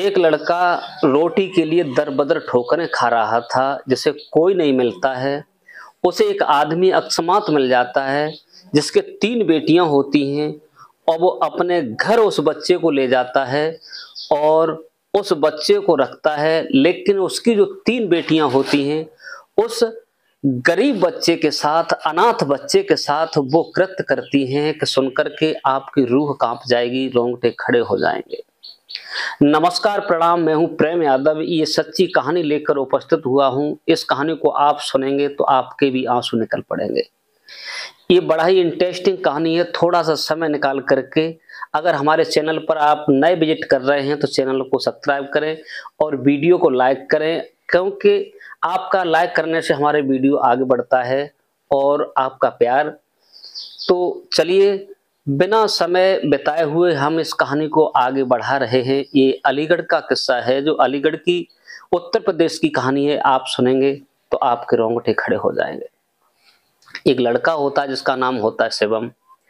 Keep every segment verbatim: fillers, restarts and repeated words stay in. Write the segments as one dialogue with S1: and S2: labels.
S1: एक लड़का रोटी के लिए दर-बदर ठोकरें खा रहा था, जिसे कोई नहीं मिलता है। उसे एक आदमी अकस्मात मिल जाता है, जिसके तीन बेटियां होती हैं और वो अपने घर उस बच्चे को ले जाता है और उस बच्चे को रखता है। लेकिन उसकी जो तीन बेटियां होती हैं, उस गरीब बच्चे के साथ, अनाथ बच्चे के साथ वो कृत्य करती हैं कि सुनकर के आपकी रूह कांप जाएगी, रोंगटे खड़े हो जाएंगे। नमस्कार, प्रणाम। मैं हूं प्रेम यादव। ये सच्ची कहानी लेकर उपस्थित हुआ हूं। इस कहानी को आप सुनेंगे तो आपके भी आंसू निकल पड़ेंगे। ये बड़ा ही इंटरेस्टिंग कहानी है। थोड़ा सा समय निकाल करके अगर हमारे चैनल पर आप नए विजिट कर रहे हैं तो चैनल को सब्सक्राइब करें और वीडियो को लाइक करें, क्योंकि आपका लाइक करने से हमारे वीडियो आगे बढ़ता है और आपका प्यार। तो चलिए, बिना समय बिताए हुए हम इस कहानी को आगे बढ़ा रहे हैं। ये अलीगढ़ का किस्सा है, जो अलीगढ़ की, उत्तर प्रदेश की कहानी है। आप सुनेंगे तो आपके रोंगटे खड़े हो जाएंगे। एक लड़का होता है जिसका नाम होता है शिवम,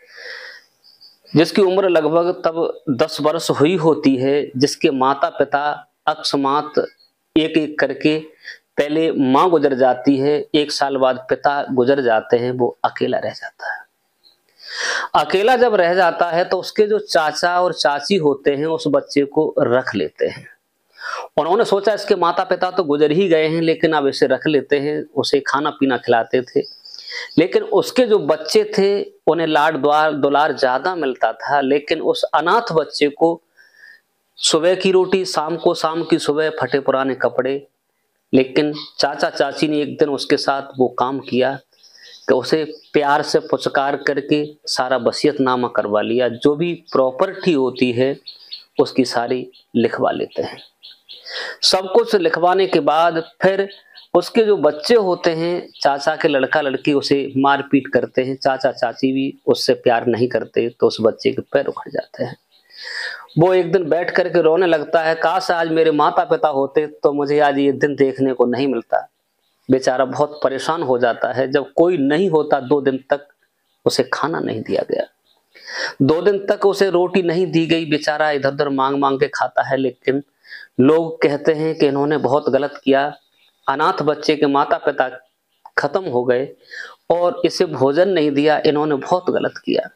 S1: जिसकी उम्र लगभग तब दस वर्ष हुई होती है। जिसके माता पिता अकस्मात एक एक करके, पहले माँ गुजर जाती है, एक साल बाद पिता गुजर जाते हैं, वो अकेला रह जाता है। अकेला जब रह जाता है तो उसके जो चाचा और चाची होते हैं उस बच्चे को रख लेते हैं। उन्होंने सोचा इसके माता पिता तो गुजर ही गए हैं, लेकिन अब इसे रख लेते हैं। उसे खाना पीना खिलाते थे, लेकिन उसके जो बच्चे थे उन्हें लाड द्वार दुलार ज्यादा मिलता था। लेकिन उस अनाथ बच्चे को सुबह की रोटी, शाम को शाम की सुबह फटे पुराने कपड़े। लेकिन चाचा चाची ने एक दिन उसके साथ वो काम किया कि उसे प्यार से पुचकार करके सारा वसीयतनामा करवा लिया। जो भी प्रॉपर्टी होती है उसकी सारी लिखवा लेते हैं। सब कुछ लिखवाने के बाद फिर उसके जो बच्चे होते हैं, चाचा के लड़का लड़की, उसे मारपीट करते हैं। चाचा चाची भी उससे प्यार नहीं करते तो उस बच्चे के पैर उखड़ जाते हैं। वो एक दिन बैठ करके रोने लगता है, काश आज मेरे माता पिता होते तो मुझे आज ये दिन देखने को नहीं मिलता। बेचारा बहुत परेशान हो जाता है। जब कोई नहीं होता, दो दिन तक उसे खाना नहीं दिया गया, दो दिन तक उसे रोटी नहीं दी गई। बेचारा इधर उधर मांग मांग के खाता है। लेकिन लोग कहते हैं कि इन्होंने बहुत गलत किया। अनाथ बच्चे के माता पिता खत्म हो गए और इसे भोजन नहीं दिया, इन्होंने बहुत गलत किया।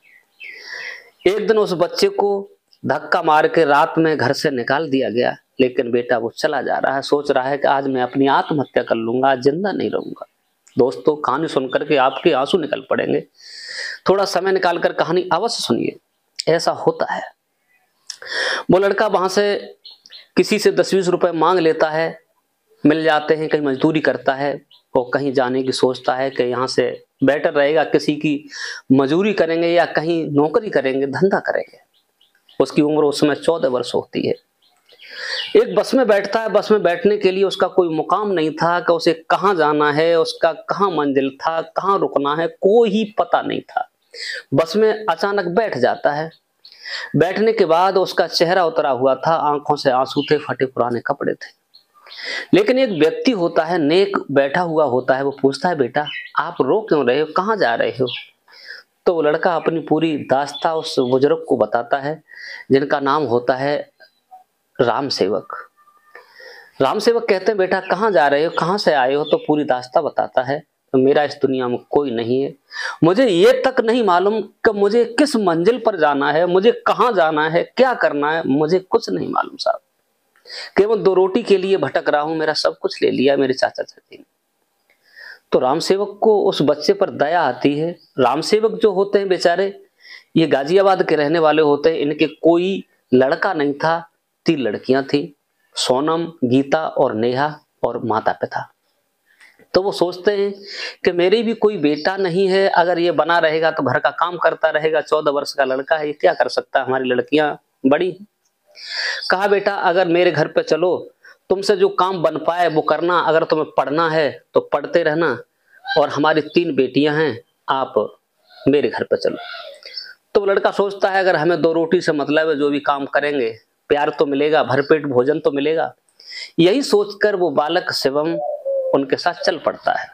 S1: एक दिन उस बच्चे को धक्का मार के रात में घर से निकाल दिया गया। लेकिन बेटा वो चला जा रहा है, सोच रहा है कि आज मैं अपनी आत्महत्या कर लूंगा, आज जिंदा नहीं रहूंगा। दोस्तों, कहानी सुनकर के आपके आंसू निकल पड़ेंगे। थोड़ा समय निकालकर कहानी अवश्य सुनिए। ऐसा होता है, वो लड़का वहां से किसी से दस बीस रुपए मांग लेता है, मिल जाते हैं। कहीं मजदूरी करता है और कहीं जाने की सोचता है कि यहाँ से बेटर रहेगा, किसी की मजदूरी करेंगे या कहीं नौकरी करेंगे, धंधा करेंगे। उसकी उम्र उस समय चौदह वर्ष होती है। एक बस में बैठता है। बस में बैठने के लिए उसका कोई मुकाम नहीं था कि उसे कहाँ जाना है, उसका कहाँ मंजिल था, कहाँ रुकना है, कोई ही पता नहीं था। बस में अचानक बैठ जाता है। बैठने के बाद उसका चेहरा उतरा हुआ था, आंखों से आंसू थे, फटे पुराने कपड़े थे। लेकिन एक व्यक्ति होता है, नेक बैठा हुआ होता है। वो पूछता है, बेटा आप रो क्यों रहे हो, कहाँ जा रहे हो? तो वो लड़का अपनी पूरी दास्तां उस बुजुर्ग को बताता है, जिनका नाम होता है राम सेवक। राम सेवक कहते हैं, बेटा कहाँ जा रहे हो, कहाँ से आए हो? तो पूरी दास्तां बताता है। तो मेरा इस दुनिया में कोई नहीं है, मुझे ये तक नहीं मालूम कि मुझे किस मंजिल पर जाना है, मुझे कहाँ जाना है, क्या करना है, मुझे कुछ नहीं मालूम साहब। केवल दो रोटी के लिए भटक रहा हूं, मेरा सब कुछ ले लिया मेरे चाचा चाची ने। तो राम सेवक को उस बच्चे पर दया आती है। राम सेवक जो होते हैं बेचारे, ये गाजियाबाद के रहने वाले होते हैं। इनके कोई लड़का नहीं था, तीन लड़कियां थी, सोनम, गीता और नेहा, और माता पिता। तो वो सोचते हैं कि मेरी भी कोई बेटा नहीं है, अगर ये बना रहेगा तो घर का काम करता रहेगा, चौदह वर्ष का लड़का है, ये क्या कर सकता है, हमारी लड़कियां बड़ी। कहा, बेटा अगर मेरे घर पे चलो, तुमसे जो काम बन पाए वो करना, अगर तुम्हें पढ़ना है तो पढ़ते रहना, और हमारी तीन बेटियां हैं, आप मेरे घर पे चलो। तो लड़का सोचता है, अगर हमें दो रोटी से मतलब है, जो भी काम करेंगे प्यार तो मिलेगा, भरपेट भोजन तो मिलेगा। यही सोचकर वो बालक शिवम उनके साथ चल पड़ता है।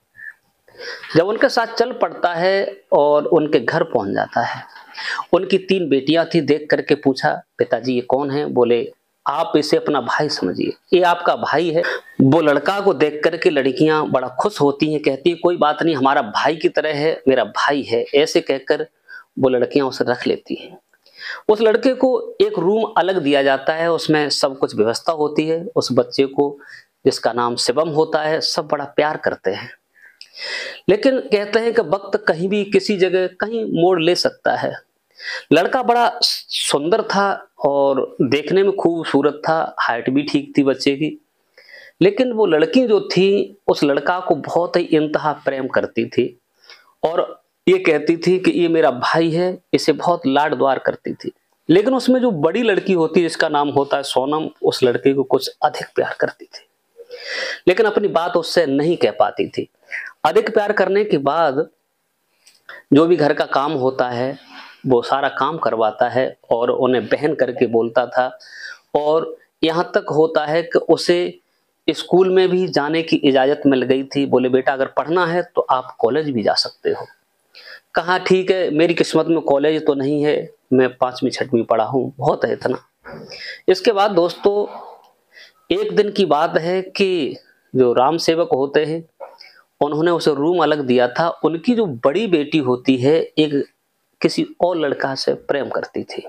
S1: जब उनके साथ चल पड़ता है और उनके घर पहुंच जाता है, उनकी तीन बेटियां थी। देख करके पूछा, पिताजी ये कौन है? बोले आप इसे अपना भाई समझिए, ये आपका भाई है। वो लड़का को देख करके लड़कियां बड़ा खुश होती हैं, कहती है कोई बात नहीं, हमारा भाई की तरह है, मेरा भाई है, ऐसे कहकर वो लड़कियां उसे रख लेती हैं। उस लड़के को एक रूम अलग दिया जाता है, उसमें सब कुछ व्यवस्था होती है। उस बच्चे को, जिसका नाम शिवम होता है, सब बड़ा प्यार करते हैं। लेकिन कहते हैं कि वक्त कहीं भी किसी जगह कहीं मोड़ ले सकता है। लड़का बड़ा सुंदर था और देखने में खूबसूरत था, हाइट भी ठीक थी बच्चे की। लेकिन वो लड़की जो थी उस लड़का को बहुत ही इंतहा प्रेम करती थी और ये कहती थी कि ये मेरा भाई है, इसे बहुत लाड द्वार करती थी। लेकिन उसमें जो बड़ी लड़की होती है जिसका नाम होता है सोनम, उस लड़के को कुछ अधिक प्यार करती थी, लेकिन अपनी बात उससे नहीं कह पाती थी। अधिक प्यार करने के बाद जो भी घर का काम होता है वो सारा काम करवाता है और उन्हें बहन करके बोलता था। और यहाँ तक होता है कि उसे स्कूल में भी जाने की इजाजत मिल गई थी। बोले बेटा अगर पढ़ना है तो आप कॉलेज भी जा सकते हो। कहा ठीक है, मेरी किस्मत में कॉलेज तो नहीं है, मैं पांचवी छठवीं पढ़ा हूँ, बहुत है इतना। इसके बाद दोस्तों एक दिन की बात है कि जो राम सेवक होते हैं उन्होंने उसे रूम अलग दिया था। उनकी जो बड़ी बेटी होती है एक किसी और लड़का से प्रेम करती थी।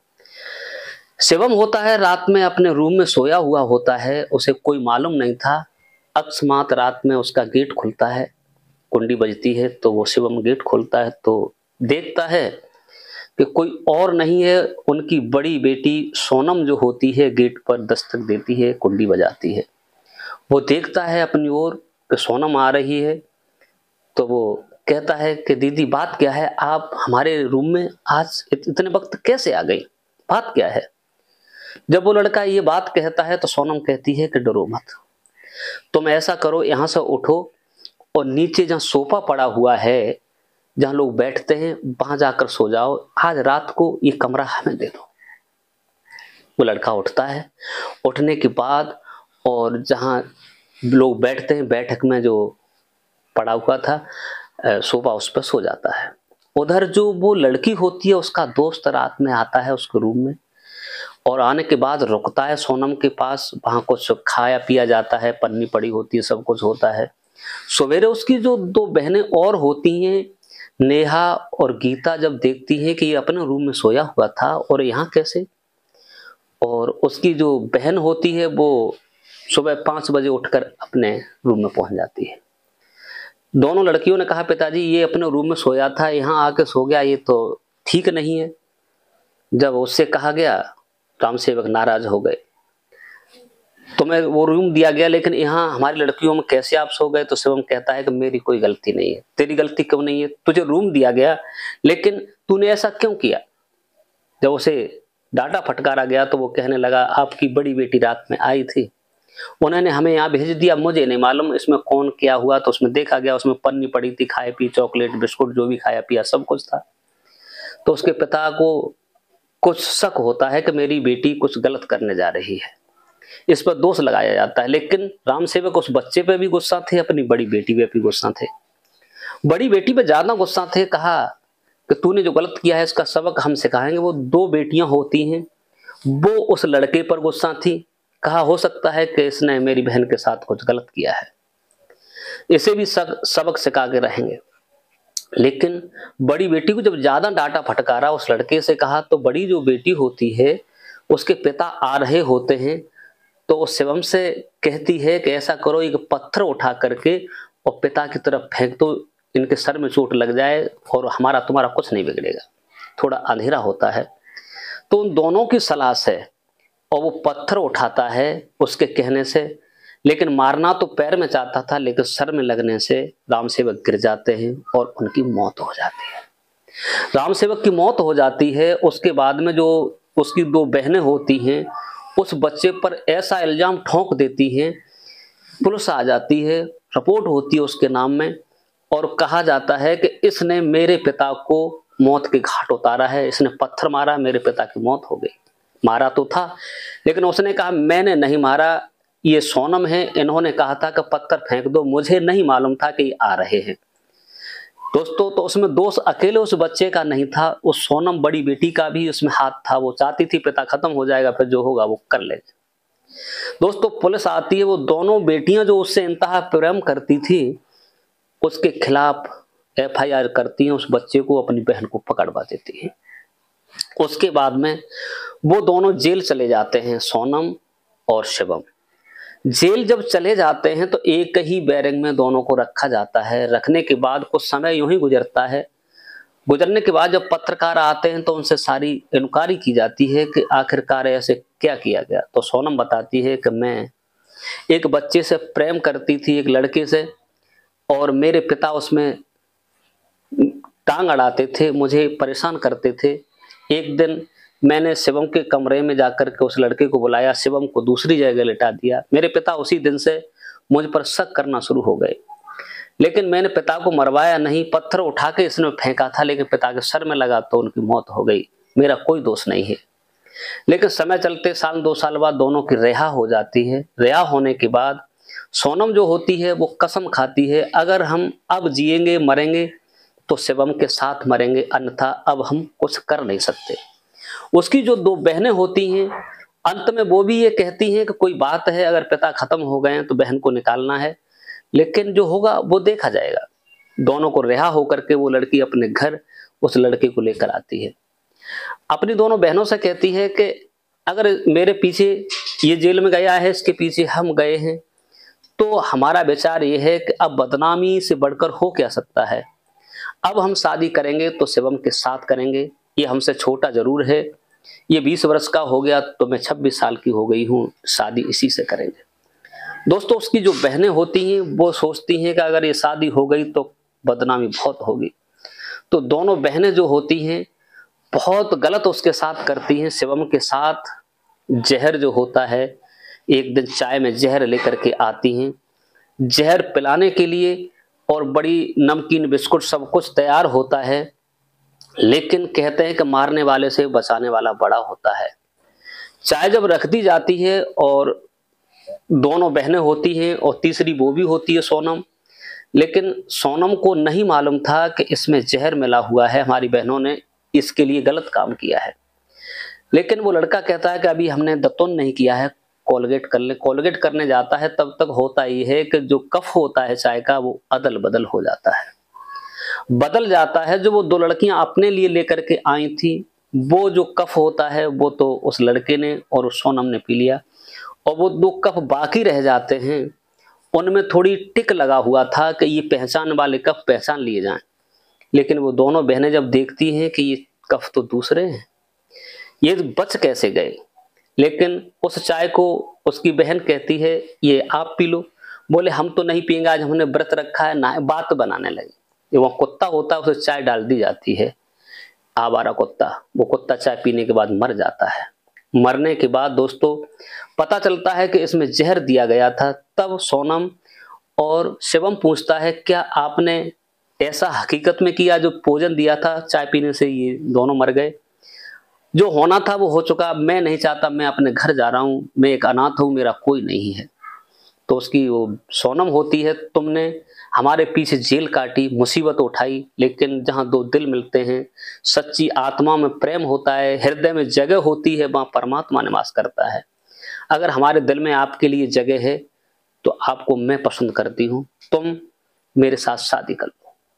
S1: शिवम होता है रात में अपने रूम में सोया हुआ होता है, उसे कोई मालूम नहीं था। अकस्मात रात में उसका गेट खुलता है, कुंडी बजती है तो वो शिवम गेट खोलता है तो देखता है कि कोई और नहीं है, उनकी बड़ी बेटी सोनम जो होती है गेट पर दस्तक देती है, कुंडी बजाती है। वो देखता है अपनी ओर कि सोनम आ रही है तो वो कहता है कि दीदी बात क्या है, आप हमारे रूम में आज इतने वक्त कैसे आ गई, बात क्या है। जब वो लड़का ये बात कहता है तो सोनम कहती है कि डरो मत, तुम ऐसा करो यहां से उठो और नीचे जहां सोफा पड़ा हुआ है, जहां लोग बैठते हैं, वहां जाकर सो जाओ, आज रात को ये कमरा हमें दे दो। वो लड़का उठता है, उठने के बाद और जहां लोग बैठते हैं बैठक में जो पड़ा हुआ था सोफा, उस पर सो जाता है। उधर जो वो लड़की होती है उसका दोस्त रात में आता है उसके रूम में और आने के बाद रुकता है सोनम के पास। वहां कुछ खाया पिया जाता है, पन्नी पड़ी होती है, सब कुछ होता है। सवेरे उसकी जो दो बहनें और होती हैं, नेहा और गीता, जब देखती हैं कि ये अपने रूम में सोया हुआ था और यहाँ कैसे, और उसकी जो बहन होती है वो सुबह पांच बजे उठकर अपने रूम में पहुंच जाती है। दोनों लड़कियों ने कहा पिताजी ये अपने रूम में सोया था, यहाँ आके सो गया, ये तो ठीक नहीं है। जब उससे कहा गया राम सेवक नाराज हो गए, तुम्हें वो रूम दिया गया लेकिन यहाँ हमारी लड़कियों में कैसे आप सो गए। तो शिवम कहता है कि मेरी कोई गलती नहीं है। तेरी गलती क्यों नहीं है, तुझे रूम दिया गया लेकिन तूने ऐसा क्यों किया। जब उसे डांटा फटकारा गया तो वो कहने लगा आपकी बड़ी बेटी रात में आई थी, उन्होंने हमें यहाँ भेज दिया, मुझे नहीं मालूम इसमें कौन क्या हुआ। तो उसमें देखा गया उसमें पन्नी पड़ी थी, खाए पी चॉकलेट बिस्कुट जो भी खाया पिया सब कुछ था। तो उसके पिता को कुछ शक होता है कि मेरी बेटी कुछ गलत करने जा रही है, इस पर दोष लगाया जाता है। लेकिन राम सेवक उस बच्चे पे भी गुस्सा थे, अपनी बड़ी बेटी पे भी गुस्सा थे। बड़ी बेटी पे ज्यादा गुस्सा थे, कहा कि तूने जो गलत किया है इसका सबक हम सिखाएंगे। वो दो बेटियां होती हैं, वो उस लड़के पर गुस्सा थी, कहा हो सकता है कि इसने मेरी बहन के साथ कुछ गलत किया है, इसे भी सबक सिखा के रहेंगे। लेकिन बड़ी बेटी को जब ज्यादा डांटा फटकारा उस लड़के से, कहा तो बड़ी जो बेटी होती है उसके पिता आ रहे होते हैं तो उस शिवम से कहती है कि ऐसा करो एक पत्थर उठा करके और पिता की तरफ फेंक दो, इनके सर में चोट लग जाए और हमारा तुम्हारा कुछ नहीं बिगड़ेगा। थोड़ा अंधेरा होता है तो उन दोनों की सलाह से और वो पत्थर उठाता है उसके कहने से, लेकिन मारना तो पैर में चाहता था लेकिन सर में लगने से राम सेवक गिर जाते हैं और उनकी मौत हो जाती है। राम सेवक की मौत हो जाती है। उसके बाद में जो उसकी दो बहनें होती हैं उस बच्चे पर ऐसा इल्जाम ठोंक देती हैं, पुलिस आ जाती है, रिपोर्ट होती है उसके नाम में और कहा जाता है कि इसने मेरे पिता को मौत के घाट उतारा है, इसने पत्थर मारा, मेरे पिता की मौत हो गई। मारा तो था लेकिन उसने कहा मैंने नहीं मारा, ये सोनम है, इन्होंने कहा था कि पत्थर फेंक दो, मुझे नहीं मालूम था कि ये आ रहे हैं। दोस्तों तो उसमें दोष अकेले उस बच्चे का नहीं था, उस सोनम बड़ी बेटी का भी उसमें हाथ था। वो चाहती थी पिता खत्म हो जाएगा, फिर जो होगा वो कर लेंगे। दोस्तों पुलिस आती है, वो दोनों बेटियां जो उससे इंतहा प्रेम करती थी उसके खिलाफ एफ आई आर करती हैं, उस बच्चे को, अपनी बहन को पकड़वा देती हैं। उसके बाद में वो दोनों जेल चले जाते हैं, सोनम और शिवम। जेल जब चले जाते हैं तो एक ही बैरक में दोनों को रखा जाता है। रखने के बाद कुछ समय यूं ही गुजरता है। गुजरने के बाद जब पत्रकार आते हैं तो उनसे सारी इंक्वायरी की जाती है कि आखिरकार ऐसे क्या किया गया। तो सोनम बताती है कि मैं एक बच्चे से प्रेम करती थी, एक लड़के से, और मेरे पिता उसमें टांग अड़ाते थे, मुझे परेशान करते थे। एक दिन मैंने शिवम के कमरे में जाकर के उस लड़के को बुलाया, शिवम को दूसरी जगह लिटा दिया। मेरे पिता उसी दिन से मुझ पर शक करना शुरू हो गए, लेकिन मैंने पिता को मरवाया नहीं, पत्थर उठा के इसने फेंका था, लेकिन पिता के सर में लगा तो उनकी मौत हो गई। मेरा कोई दोष नहीं है। लेकिन समय चलते साल दो साल बाद दोनों की रिहा हो जाती है। रिहा होने के बाद सोनम जो होती है वो कसम खाती है, अगर हम अब जिएंगे मरेंगे तो शिवम के साथ मरेंगे, अन्यथा अब हम कुछ कर नहीं सकते। उसकी जो दो बहनें होती हैं अंत में वो भी ये कहती हैं कि कोई बात है, अगर पिता खत्म हो गए हैं तो बहन को निकालना है, लेकिन जो होगा वो देखा जाएगा। दोनों को रिहा होकर के वो लड़की अपने घर उस लड़के को लेकर आती है। अपनी दोनों बहनों से कहती है कि अगर मेरे पीछे ये जेल में गया है, इसके पीछे हम गए हैं, तो हमारा विचार ये है कि अब बदनामी से बढ़कर हो क्या सकता है। अब हम शादी करेंगे तो शिवम के साथ करेंगे। ये हमसे छोटा जरूर है, ये बीस वर्ष का हो गया तो मैं छब्बीस साल की हो गई हूँ, शादी इसी से करेंगे। दोस्तों उसकी जो बहनें होती हैं वो सोचती हैं कि अगर ये शादी हो गई तो बदनामी बहुत होगी। तो दोनों बहनें जो होती हैं बहुत गलत उसके साथ करती हैं। शिवम के साथ जहर जो होता है, एक दिन चाय में जहर लेकर के आती हैं, जहर पिलाने के लिए, और बड़ी नमकीन बिस्कुट सब कुछ तैयार होता है, लेकिन कहते हैं कि मारने वाले से बचाने वाला बड़ा होता है। चाय जब रख दी जाती है और दोनों बहनें होती हैं और तीसरी वो भी होती है सोनम, लेकिन सोनम को नहीं मालूम था कि इसमें जहर मिला हुआ है, हमारी बहनों ने इसके लिए गलत काम किया है। लेकिन वो लड़का कहता है कि अभी हमने दतुन नहीं किया है, कोलगेट कर ले। कोलगेट करने जाता है तब तक होता ही है कि जो कफ होता है चाय का वो अदल बदल हो जाता है, बदल जाता है। जो वो दो लड़कियां अपने लिए लेकर के आई थी, वो जो कफ होता है वो तो उस लड़के ने और उस सोनम ने पी लिया, और वो दो कप बाकी रह जाते हैं, उनमें थोड़ी टिक लगा हुआ था कि ये पहचान वाले कप पहचान लिए जाएं। लेकिन वो दोनों बहनें जब देखती हैं कि ये कप तो दूसरे हैं, ये बच कैसे गए। लेकिन उस चाय को उसकी बहन कहती है ये आप पी लो। बोले हम तो नहीं पिएंगे, आज हमने व्रत रखा है ना। बात बनाने लगे। ये वो कुत्ता होता है उसे चाय डाल दी जाती है, आवारा कुत्ता। वो कुत्ता चाय पीने के बाद मर जाता है। मरने के बाद दोस्तों पता चलता है कि इसमें जहर दिया गया था। तब सोनम और शिवम पूछता है क्या आपने ऐसा हकीकत में किया, जो भोजन दिया था चाय पीने से ये दोनों मर गए। जो होना था वो हो चुका, मैं नहीं चाहता, मैं अपने घर जा रहा हूं, मैं एक अनाथ हूं, मेरा कोई नहीं है। तो उसकी वो सोनम होती है, तुमने हमारे पीछे जेल काटी, मुसीबत उठाई, लेकिन जहां दो दिल मिलते हैं, सच्ची आत्मा में प्रेम होता है, हृदय में जगह होती है, वहां परमात्मा निवास करता है। अगर हमारे दिल में आपके लिए जगह है तो आपको मैं पसंद करती हूं, तुम मेरे साथ शादी कर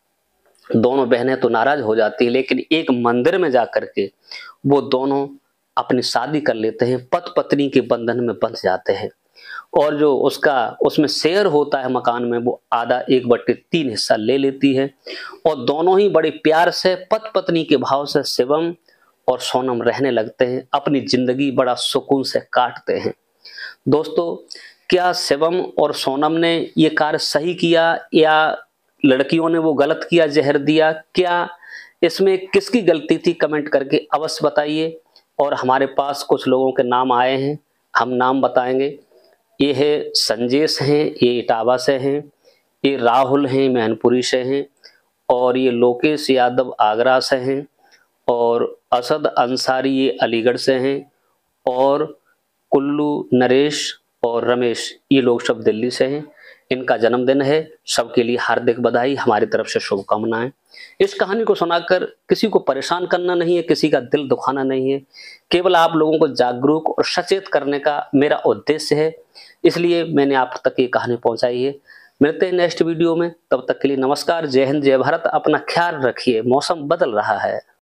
S1: लो। दोनों बहनें तो नाराज हो जाती है, लेकिन एक मंदिर में जाकर के वो दोनों अपनी शादी कर लेते हैं, पति पत्नी के बंधन में बंध जाते हैं। और जो उसका उसमें शेयर होता है मकान में, वो आधा एक बट्टे तीन हिस्सा ले लेती है, और दोनों ही बड़े प्यार से पति पत्नी के भाव से शिवम और सोनम रहने लगते हैं, अपनी जिंदगी बड़ा सुकून से काटते हैं। दोस्तों क्या शिवम और सोनम ने ये कार्य सही किया या लड़कियों ने वो गलत किया, जहर दिया? क्या इसमें किसकी गलती थी? कमेंट करके अवश्य बताइए। और हमारे पास कुछ लोगों के नाम आए हैं, हम नाम बताएंगे। ये है संजेश हैं, ये इटावा से हैं, ये राहुल हैं मैनपुरी से हैं, और ये लोकेश यादव आगरा से हैं, और असद अंसारी ये अलीगढ़ से हैं, और कुल्लू नरेश और रमेश ये लोग सब दिल्ली से हैं। इनका जन्मदिन है। सबके लिए हार्दिक बधाई, हमारी तरफ से शुभकामनाएं। इस कहानी को सुनाकर किसी को परेशान करना नहीं है, किसी का दिल दुखाना नहीं है, केवल आप लोगों को जागरूक और सचेत करने का मेरा उद्देश्य है, इसलिए मैंने आप तक ये कहानी पहुंचाई है। मिलते हैं नेक्स्ट वीडियो में, तब तक के लिए नमस्कार, जय हिंद, जय भारत। अपना ख्याल रखिए, मौसम बदल रहा है।